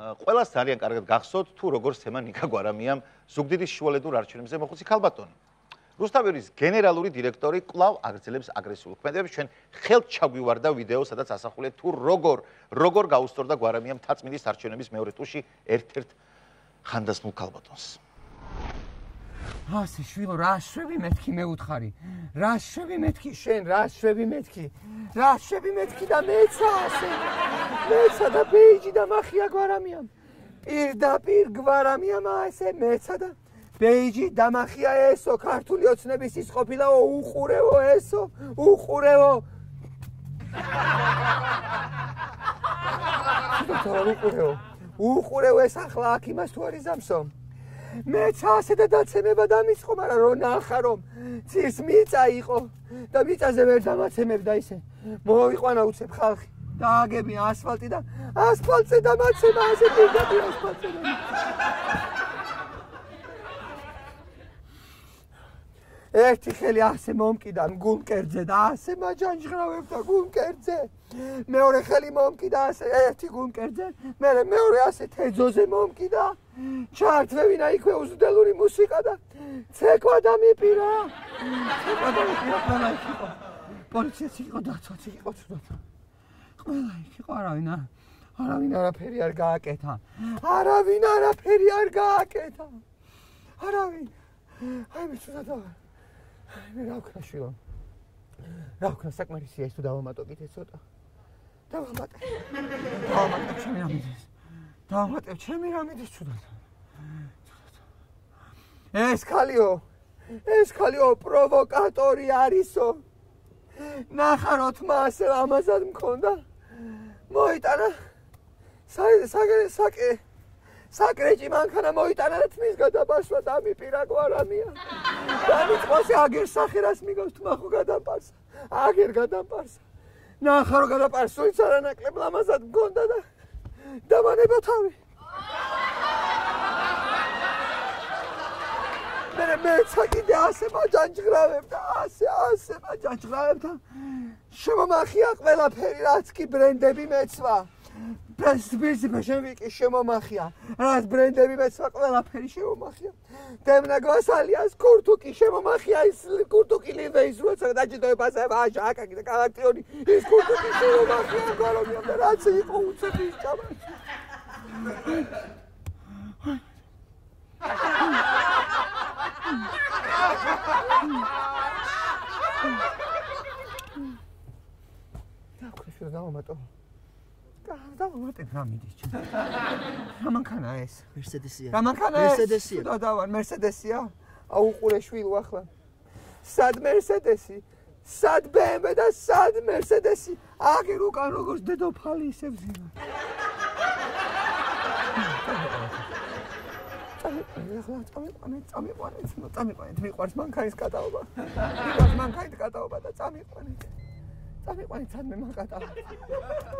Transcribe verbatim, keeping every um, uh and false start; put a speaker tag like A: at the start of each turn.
A: ყველას ძალიან კარგად გახსოვთ თუ როგორ სცემა ნიკა გვარამიამ ზუგდიდის შუალედურ არჩევნებზე მოხუცი ქალბატონი. რუსთაველის გენერალური დირექტორი კვლავ აგრძელებს აგრესიულ ქმედებებს. ჩვენ ხელთ ჩაგვივარდა ვიდეო, სადაც ასახულია თუ როგორ როგორ გაუსწორდა გვარამიამ თაწმინდის არჩევნების მეორე ტურში ერთ-ერთ ხანდასმულ ქალბატონს.
B: ასე შვილო, რა შვები მეთქი მე უთხარი. რა შვები მეთქი შენ, რა შვები მეთქი. რა შვები მეთქი და მეცა ასე. მეცა და ბეიჯი და მახია გვარამიამ. პირდაპირ გვარამიამ ასე მეცა და ბეიჯი და მახია ესო ქართული ოცნების ის ყოფილაო უყურევო ესო, უყურევო. უყურევო. უყურევო ეს ახლა აქ იმას თუ არის ამსო. მეც ასე და დაცემება დამისხო, მაგრამ რო ნახა რომ ცის მიწა იყო და მიწაზე ვერ დამაცემებდა ისე. მოიყვანა უცებ ხალხი. დააგები ასფალტი და ასფალტზე დამაცემა ასე პირდაპირ ასფალტზე. ერთი ხელი ასე მომკიდა გულმკერძზე და ასე მაჯანჟღრავებდა გულმკერძზე. მეორე ხელი მომკიდა ასე ერთი გულმკერძზე, მერე მეორე ასე თეძოზე მომკიდა. ჩართვევინა იქვე უზრდელური მუსიკა და ცეკვა დამიპირა. ცეკვა დამიპირა ყველა იქ იყო. პოლიციაც იყო, დაცვაც იყო ცუდად. ყველა იქ იყო, არავინ არავინ არაფერი არ გააკეთა. არავინ არაფერი არ გააკეთა. არავინ. აი მე ცუდად ვარ. მე რა ვქნა შვილო? რა ვქნა საკმარისია ის თუ დავამატო კიდე ცოტა. დავამატე. დავამატე ჩემი რამიდეს. დავამატე ჩემი რამიდეს ცუდად. ეს ხალიო. ეს ხალიო პროვოკატორი არისო. ნახაროთ მას ამაზად მქონდა. მოიტანა. საკე საკე საკრეჭი მანქანა მოიტანა და თმის გადაბასვა დამიპირა გვარამია. დამიწყოსი აგერ სახერას მიგავს თმა ხო გადამპარსა. აგერ გადამპარსა. ნახა რომ გადამპარს სულიც არანაკლებ ლამაზად მქონდა და დამანება თავი. მე მეცა კიდე ასე მაჯანჯღრავებდა, ასე ასე მაჯანჯღრავებდა. შემომახია ყველაფერი, რაც კი ბრენდები მეცვა. ბიზნესი ბეჟევიკი შემომახია. რაც ბრენდები მეცვა ყველაფერი შემომახია. დემნაგოს ალიას კურტუკი შემომახია, ის კურტუკი ლივეის როცა დაჭიდოებაზე ვაჟა აკაკი და კალაქტიონი ის კურტუკი შემომახია გარომიამ და რაც იყო უცების ჭამა. დაქვეშო დავამატო. დავამატე რა მიდის ჩვენ. რა მანქანა ეს?
C: მერსედესია.
B: რა მანქანა ეს?
C: მერსედესია.
B: და დავარ მერსედესია. აუყურე შვილო ახლა. სად მერსედესი? სად ბე ემ ვე და სად მერსედესი? აგერ უკან როგორც დედოფალი ისე ვზინა. წამიყვანეთ, წამიყვანეთ, წამიყვანეთ, მიყვარს მანქანის კატაობა. მიყვარს მანქანის კატაობა და წამიყვანეთ. წამიყვანეთ, სად მე მანქანა.